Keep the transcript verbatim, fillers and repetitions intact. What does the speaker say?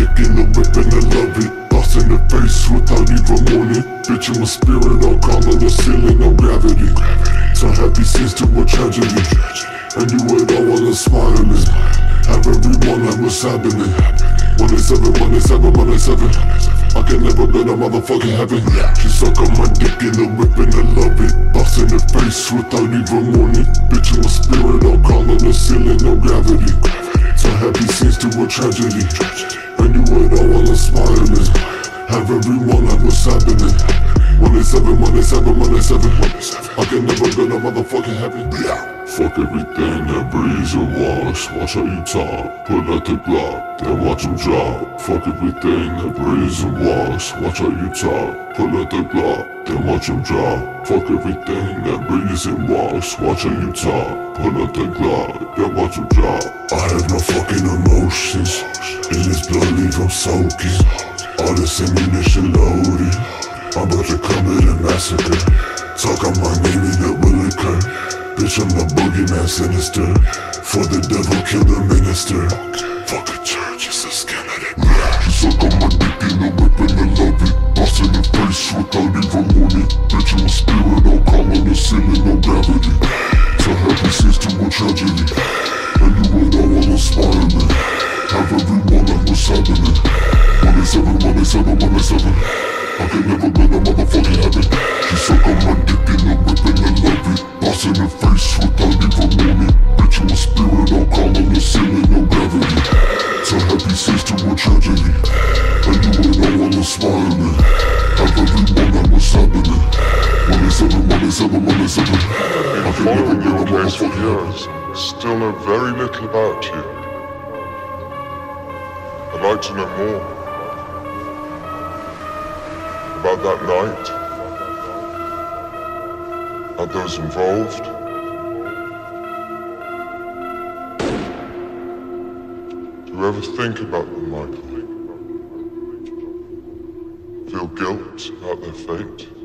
dick in the whip and I love it. Boss in the face without even warning. Bitch, I'm a spirit, I'll call on the ceiling, no gravity. Turn happy scenes to a tragedy. And you would all wanna smiling. Have everyone like what's happening. one eighty-seven, one eighty-seven, one eighty-seven. I can never go to motherfucking heaven. She suck on my dick in the whip and I love it. Boss in the face without even warning. Bitch, I'm a spirit, I'll call on the ceiling, no gravity. Turn happy scenes to a tragedy. And you would all wanna smiling. Have everyone like what's happening. one eighty-seven, one eighty-seven, one eighty-seven. I can never go to motherfucking heaven. Fuck everything that breathes and walks. Watch how you talk, pull out the Glock, then watch him drop. Fuck everything that breathes and walks. Watch how you talk, pull out the Glock, then watch him drop. Fuck everything that breathes and walks. Watch how you talk, pull out the Glock, then watch him drop. I have no fucking emotions. In this blood leave I'm soaking. All this ammunition loaded. I'm about to commit a massacre. Talk on my name and it will occur. Bitch, I'm the boogeyman sinister. For the devil, kill the minister. Fuck a church, it's a skeleton. She suck on my dick in the whip and I love it. Boss in the face without even warning. Bitch, I'm a spirit, I'll call on the ceiling, no gravity. Turn happy scenes to a tragedy. And you would all wanna smiling. Have everyone like what's happening. one eighty-seven, one eighty-seven, one eighty-seven. I can never go to motherfucking heaven. She suck on my dick in the whip and I love it. Boss in the face without even warning. Bitch, I'm a spirit, I'll call on the ceiling, no gravity. Turn happy scenes to a tragedy. And you would all wanna smiling. Have everyone like what's happening. one eighty-seven, one eighty-seven, one eighty-seven. I can never go to motherfucking heaven. Still know very little about you. I'd like to know more about that night, about those involved. Do you ever think about them, Michael? Feel guilt about their fate?